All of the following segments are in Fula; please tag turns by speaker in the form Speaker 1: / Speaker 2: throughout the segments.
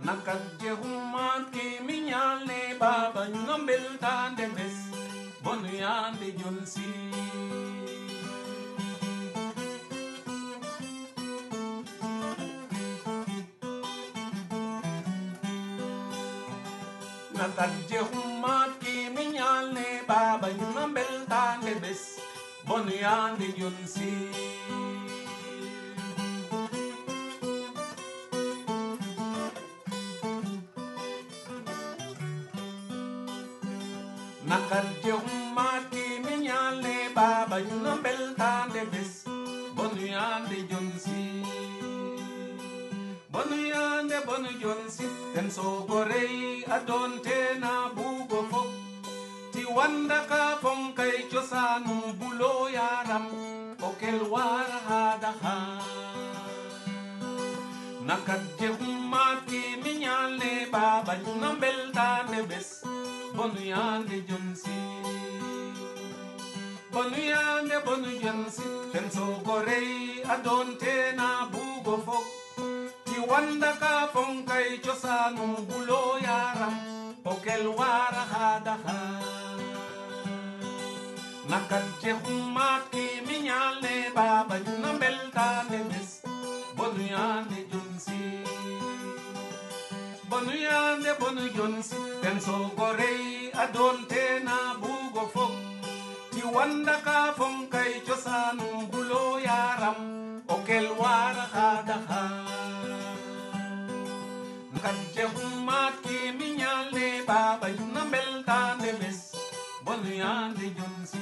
Speaker 1: nakadje humat ki minyale baba ngambel tande bes bonu yande jonsi nakadje humat ki minyale baba ngambel tande bes bonu yande jonsi nakadje humat ki minyale baba ngambel tande bes bonu yande jonsi bonu jonsi ten so gorei adonte na bugo fok ti wanda ka fonkai chosanu bulo yaram okel wara hada ha nakadje humat ki minyale baba ngambel tande bes bonu yande jonsi bonu jonsi ten so gorei adonte na bugo fok ti wanda ka fonkai chosanu bulo yaram okel wara hada ha nakadje humat ki minyale baba ngambel tande bes bonu yande jonsi bonu jonsi ten so gorei adonte na bugo fok ti wanda ka fonkai chosanu bulo yaram okel wara hada ha nakadje humat ki minyale baba ngambel tande bes bonu yande jonsi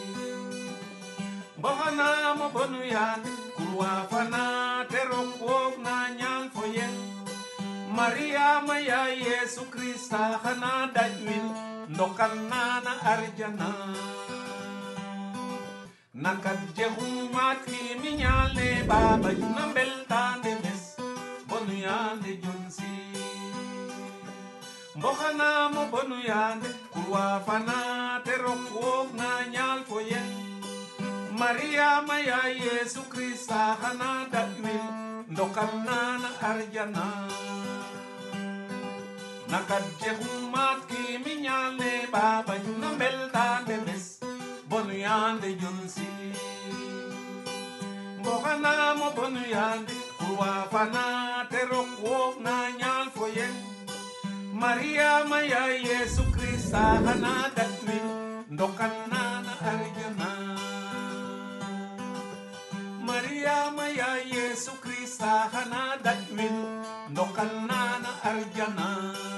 Speaker 1: bohana mo bonu yande kurwa fana terok wok na nyang foyen Maria maya Yesu Krista hana dajwin ndokan na arjana nakadje humat ki minyale baba ngambel tande bes bonu yande jonsi bohana mo bonu yande kurwa fana terok wok na nyal foyen Maria maya Yesu Krista hana dajwin ndokan na arjana nakadje humat ki minyale baba ngambel tande bes bonu yande jonsi bohana mo bonu yande kurwa fana terok wok na nyal foyen Maria maya Yesu Krista hana dajwin ndokan na arjana Maria maya Yesu Krista hana dajwin ndokan na arjana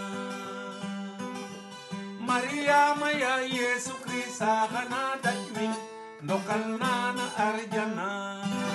Speaker 1: Maria maya Yesu Krista hana dajwin ndokan na arjana